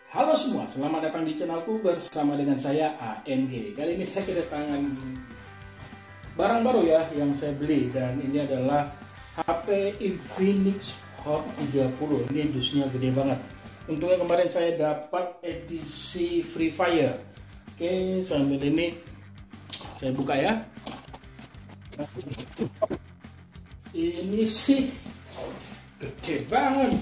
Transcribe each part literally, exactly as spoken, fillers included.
Halo semua, selamat datang di channelku bersama dengan saya A N G. Kali ini saya kedatangan barang baru ya yang saya beli, dan ini adalah H P Infinix Hot tiga puluh. Ini dusnya gede banget. Untungnya kemarin saya dapat edisi Free Fire. Oke, sambil ini saya buka ya. Ini sih gede banget.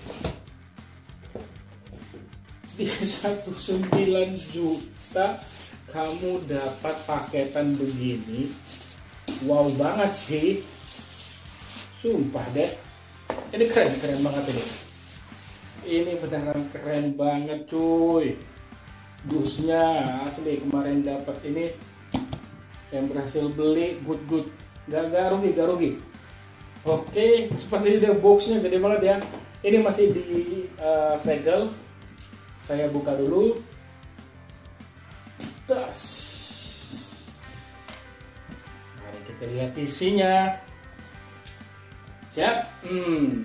Di satu koma sembilan juta kamu dapat paketan begini. Wow banget sih, sumpah deh. Ini keren, keren banget ini. Ini beneran keren banget cuy. Dusnya asli, kemarin dapat ini yang berhasil beli, good good, gak, gak rugi, gak rugi. Oke, seperti ini deh, boxnya gede banget ya. Ini masih di uh, segel. Saya buka dulu. Tas. Mari kita lihat isinya. Siap? Hmm.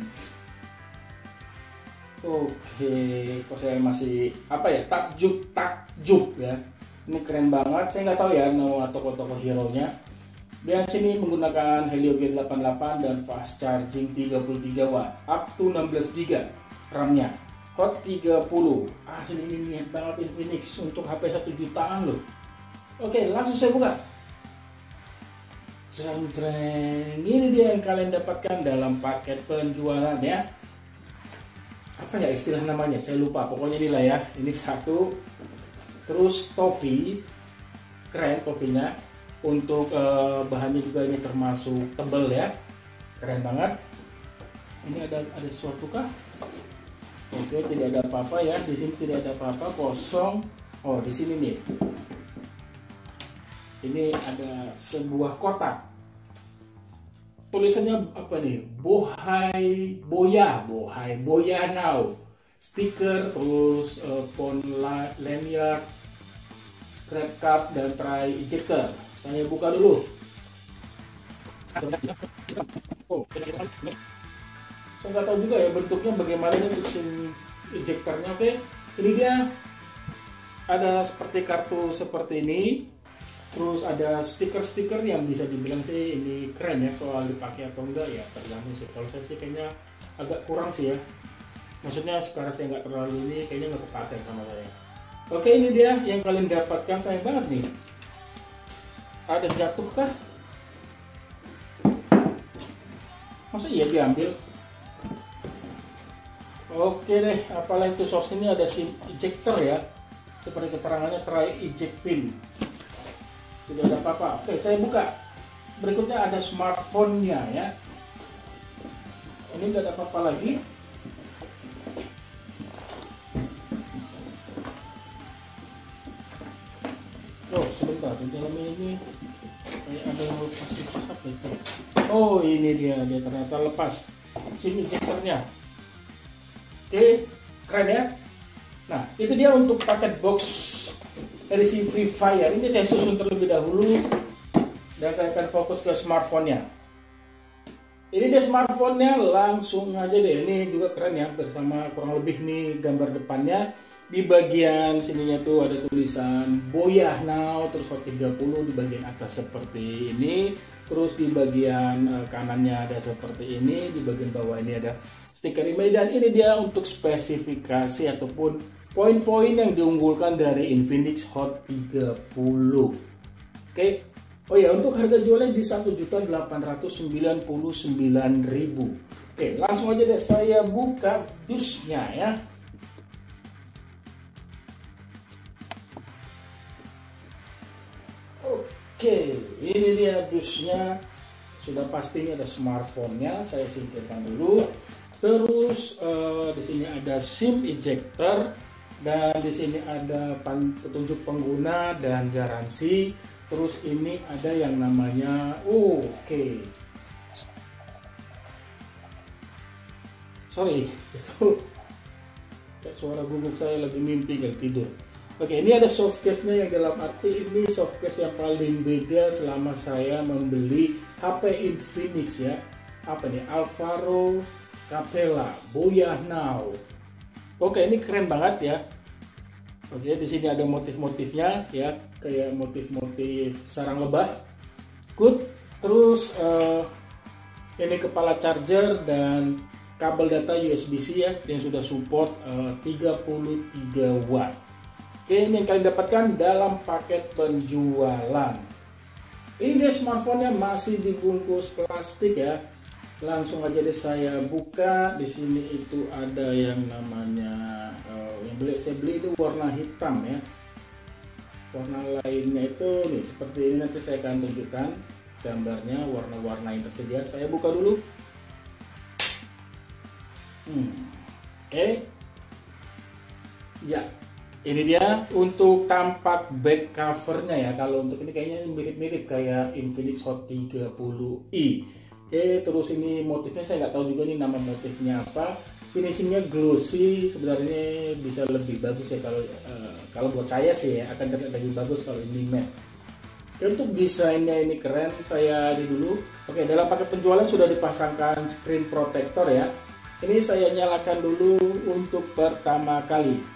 Oke, kok saya masih apa ya? Takjub, takjub ya. Ini keren banget. Saya nggak tahu ya nama toko-toko hero-nya. Dia sini menggunakan Helio G delapan puluh delapan dan fast charging tiga puluh tiga watt, up to enam belas giga RAM-nya. Hot tiga puluh, asli ini niat banget Infinix untuk H P satu jutaan loh. Oke, langsung saya buka. Jangkring, ini dia yang kalian dapatkan dalam paket penjualan ya. Apa ya istilah namanya, saya lupa. Pokoknya inilah ya, ini satu. Terus topi, keren topinya. Untuk uh, bahannya juga ini termasuk tebal ya, keren banget. Ini ada ada sesuatu kah? Oke, tidak ada apa-apa ya. Di sini tidak ada apa-apa, kosong. Oh, di sini nih. Ini ada sebuah kotak. Tulisannya apa nih? Bohai Boya, Bohai Boya Now. Stiker, terus uh, phone lanyard, scrap card dan tray ejector. Saya buka dulu. Oh, saya nggak tahu juga ya bentuknya bagaimana ini untuk SIM ejectornya. Oke, ini dia ada seperti kartu seperti ini, terus ada stiker-stiker yang bisa dibilang sih ini keren ya, soal dipakai atau enggak ya tergantung sih. Kalau saya sih kayaknya agak kurang sih ya, maksudnya sekarang saya nggak terlalu ini, kayaknya nggak kepakai sama saya. Oke, ini dia yang kalian dapatkan, sayang banget nih. Ada jatuh kah? Masa iya diambil? Oke deh, apalah itu sos, ini ada SIM ejector ya, seperti keterangannya try eject pin. Tidak ada apa-apa. Oke, saya buka. Berikutnya ada smartphone-nya ya. Ini tidak ada apa-apa lagi. Oh, sebentar, di dalamnya ini kayak ada yang lepas-lepas apa itu. Oh, ini dia, dia ternyata lepas SIM ejectornya. Oke, keren ya. Nah, itu dia untuk paket box edisi Free Fire. Ini saya susun terlebih dahulu dan saya akan fokus ke smartphone-nya. Ini dia smartphone-nya, langsung aja deh. Ini juga keren ya, bersama kurang lebih nih gambar depannya. Di bagian sininya tuh ada tulisan Boya Now, terus Hot tiga puluh di bagian atas seperti ini. Terus di bagian uh, kanannya ada seperti ini, di bagian bawah ini ada stiker email, dan ini dia untuk spesifikasi ataupun poin-poin yang diunggulkan dari Infinix Hot tiga puluh. Oke. Oh ya, untuk harga jualnya di satu juta delapan ratus sembilan puluh sembilan ribu. Oke, langsung aja deh saya buka dusnya ya. Oke, ini dia dusnya. Sudah pasti ini ada smartphone-nya, saya singkirkan dulu. Terus uh, di sini ada SIM ejector, dan di sini ada petunjuk pengguna dan garansi. Terus ini ada yang namanya, uh, oke, okay. Sorry, itu suara guguk saya lagi mimpi gak tidur. Oke, ini ada softcase-nya, yang dalam arti ini softcase yang paling beda selama saya membeli H P Infinix ya. Apa nih? Alvaro Capella Boya Now. Oke, ini keren banget ya. Oke, di sini ada motif-motifnya ya, kayak motif-motif sarang lebah. Good. Terus uh, ini kepala charger dan kabel data U S B C ya, yang sudah support uh, tiga puluh tiga watt. Oke, ini yang kalian dapatkan dalam paket penjualan. Ini dia smartphone-nya masih dibungkus plastik ya. Langsung aja deh saya buka. Di sini itu ada yang namanya uh, yang beli saya beli itu warna hitam ya. Warna lainnya itu nih seperti ini, nanti saya akan tunjukkan gambarnya, warna-warna yang tersedia. Saya buka dulu. Hmm. Oke. Okay. Ya. Ini dia untuk tampak back covernya ya. Kalau untuk ini kayaknya mirip-mirip kayak Infinix Hot tiga puluh i. Oke, terus ini motifnya saya nggak tahu juga nih nama motifnya apa. Finishingnya glossy, sebenarnya bisa lebih bagus ya kalau uh, kalau buat saya sih ya, akan terlihat lebih bagus kalau ini matte. Oke, untuk desainnya ini keren, saya di dulu. Oke, dalam paket penjualan sudah dipasangkan screen protector ya. Ini saya nyalakan dulu untuk pertama kali.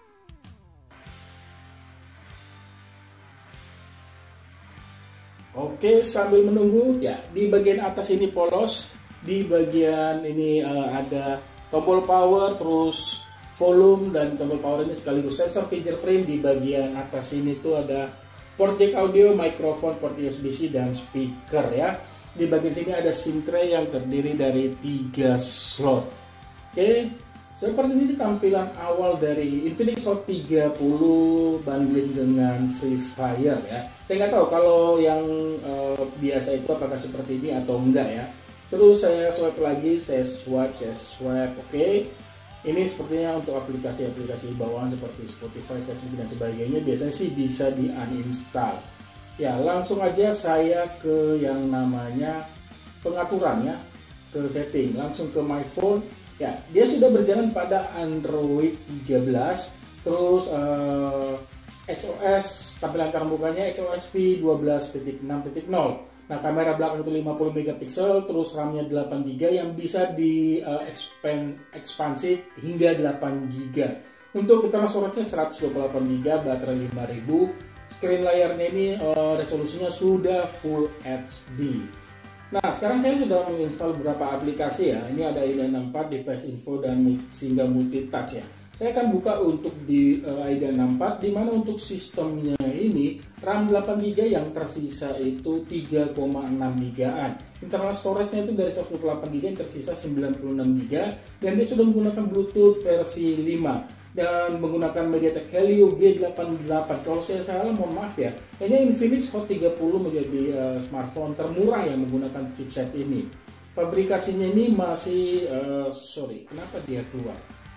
Oke, sambil menunggu ya, di bagian atas ini polos, di bagian ini uh, ada tombol power, terus volume, dan tombol power ini sekaligus sensor fingerprint. Di bagian atas ini tuh ada port jack audio, mikrofon, port U S B C, dan speaker ya. Di bagian sini ada SIM tray yang terdiri dari tiga slot. Oke, seperti ini tampilan awal dari Infinix Hot tiga puluh bundling dengan Free Fire ya. Saya nggak tahu kalau yang uh, biasa itu apakah seperti ini atau enggak ya. Terus saya swipe lagi, saya swipe, saya swipe. Oke, ini sepertinya untuk aplikasi-aplikasi bawaan seperti Spotify, Facebook, dan sebagainya biasanya sih bisa di uninstall. Ya, langsung aja saya ke yang namanya pengaturan ya, ke setting, langsung ke My Phone. Ya, dia sudah berjalan pada Android tiga belas, terus uh, X O S tampilan termbukanya X O S V dua belas titik enam titik nol. Nah, kamera belakang itu lima puluh megapiksel, terus RAM-nya delapan giga yang bisa di uh, expand, ekspansi hingga delapan giga. Untuk internal storage-nya seratus dua puluh delapan giga, baterai lima ribu. Screen layarnya ini uh, resolusinya sudah Full H D. Nah, sekarang saya sudah menginstal beberapa aplikasi ya. Ini ada I D A enam empat, Device Info, dan Singgah Multitouch ya. Saya akan buka untuk di uh, I D A enam empat, di mana untuk sistemnya ini RAM delapan giga, yang tersisa itu tiga koma enam gigaan. Internal storage-nya itu dari seratus dua puluh delapan giga, yang tersisa sembilan puluh enam giga, dan dia sudah menggunakan Bluetooth versi lima dan menggunakan MediaTek Helio G delapan puluh delapan. Kalau saya salah mohon maaf ya. Kayaknya Infinix Hot tiga puluh menjadi uh, smartphone termurah yang menggunakan chipset ini. Fabrikasinya ini masih uh, sorry, kenapa dia keluar?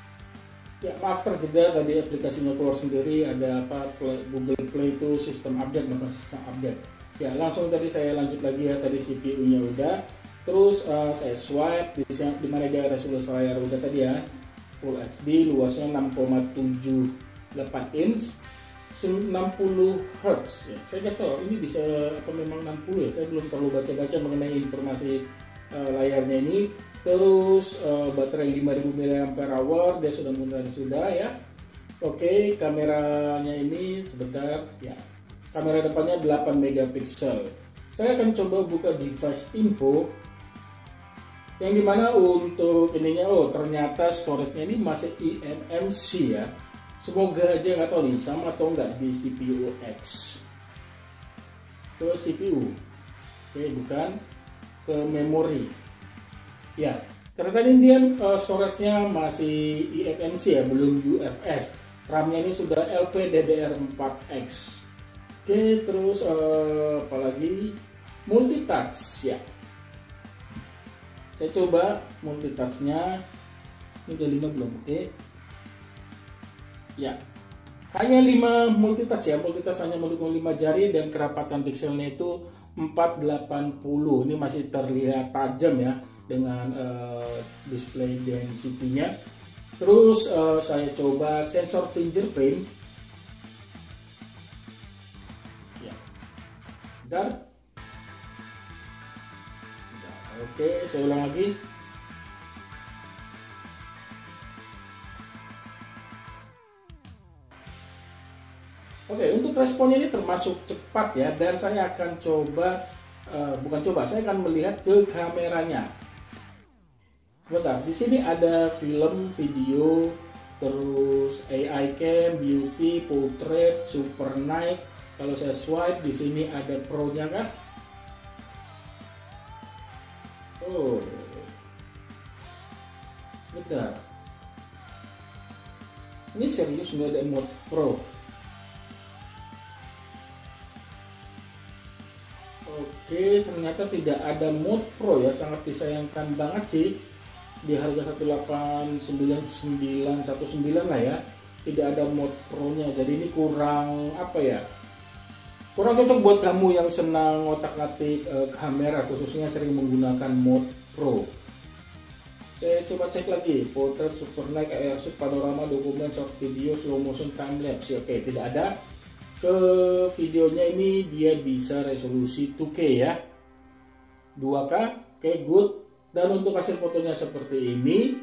Ya, maaf terjeda tadi aplikasinya keluar sendiri. Ada apa, Play, Google Play itu sistem update, bukan sistem update. Ya, langsung tadi saya lanjut lagi ya. Tadi C P U-nya udah. Terus uh, saya swipe di di mana dia resolusi layar udah tadi ya. Full H D, luasnya enam koma tujuh delapan inch, enam puluh hertz ya. Saya nggak tahu ini bisa apa memang enam puluh ya. Saya belum terlalu baca-baca mengenai informasi uh, layarnya ini. Terus uh, baterai lima ribu miliampere hour, dia sudah menggunakan sudah ya. Oke, kameranya ini sebentar ya. Kamera depannya delapan megapiksel. Saya akan coba buka device info, yang dimana untuk ininya, oh ternyata storage-nya ini masih I M M C ya. Semoga aja, nggak tahu nih sama atau enggak di C P U X. Ke C P U, oke bukan, ke memori. Ya, karena tadi dia uh, storage-nya masih I M M C ya, belum U F S. RAM-nya ini sudah L P D D R empat X. Oke, terus uh, apalagi multitouch ya. Saya coba multitouch-nya. Ini udah lima belum? Oke. Ya. Hanya lima multitouch ya. Multitouch hanya mendukung lima jari dan kerapatan pixelnya itu empat delapan puluh. Ini masih terlihat tajam ya dengan uh, display density-nya. Terus uh, saya coba sensor fingerprint. Ya. Dan oke, saya ulang lagi. Oke, untuk responnya ini termasuk cepat ya, dan saya akan coba, uh, bukan coba, saya akan melihat ke kameranya. Sebentar, di sini ada film, video, terus A I cam, beauty, portrait, super night. Kalau saya swipe di sini ada pro-nya kan? Oh, bentar. Ini serius nggak ada mode pro? Oke, ternyata tidak ada mode pro ya, sangat disayangkan banget sih. Di harga seratus delapan puluh sembilan sembilan satu sembilan lah ya, tidak ada mode pro-nya. Jadi ini kurang apa ya? Kurang cocok buat kamu yang senang ngotak-ngatik e, kamera, khususnya sering menggunakan mode pro. Saya coba cek lagi, portrait, super night, airshot, panorama, dokumen, short video, slow motion, time lapse. Oke, tidak ada. Ke videonya ini dia bisa resolusi dua K ya, dua K, oke, good. Dan untuk hasil fotonya seperti ini.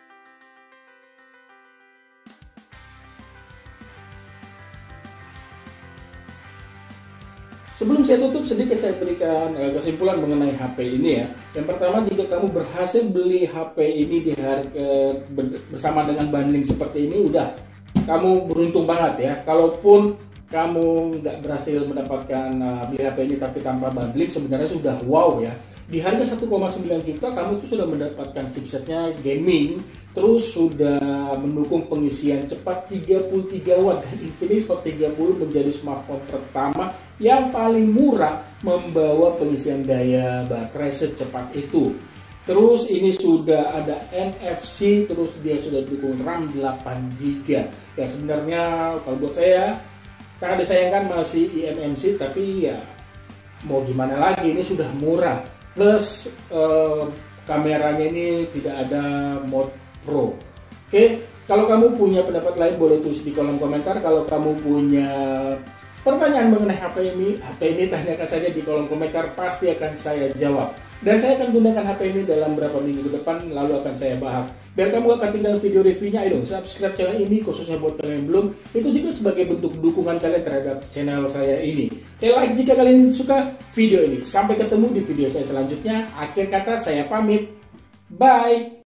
Sebelum saya tutup, sedikit saya berikan kesimpulan mengenai H P ini ya. Yang pertama, jika kamu berhasil beli H P ini di harga bersama dengan bundling seperti ini, udah kamu beruntung banget ya. Kalaupun kamu nggak berhasil mendapatkan uh, beli H P ini tapi tanpa bundling, sebenarnya sudah wow ya. Di harga satu koma sembilan juta kamu itu sudah mendapatkan chipsetnya gaming, terus sudah mendukung pengisian cepat tiga puluh tiga watt, dan Infinix Hot tiga puluh menjadi smartphone pertama yang paling murah membawa pengisian daya baterai secepat itu. Terus ini sudah ada N F C, terus dia sudah dukung RAM delapan giga. Ya sebenarnya kalau buat saya sangat disayangkan masih I M M C, tapi ya mau gimana lagi, ini sudah murah. Plus eh, kameranya ini tidak ada mode pro. Oke, kalau kamu punya pendapat lain boleh tulis di kolom komentar. Kalau kamu punya pertanyaan mengenai H P ini, H P ini tanyakan saja di kolom komentar, pasti akan saya jawab. Dan saya akan gunakan H P ini dalam beberapa minggu ke depan, lalu akan saya bahas. Biar kamu gak ketinggalan video reviewnya, ayo dong subscribe channel ini, khususnya buat kalian yang belum. Itu juga sebagai bentuk dukungan kalian terhadap channel saya ini. Oke, like jika kalian suka video ini. Sampai ketemu di video saya selanjutnya. Akhir kata saya pamit. Bye!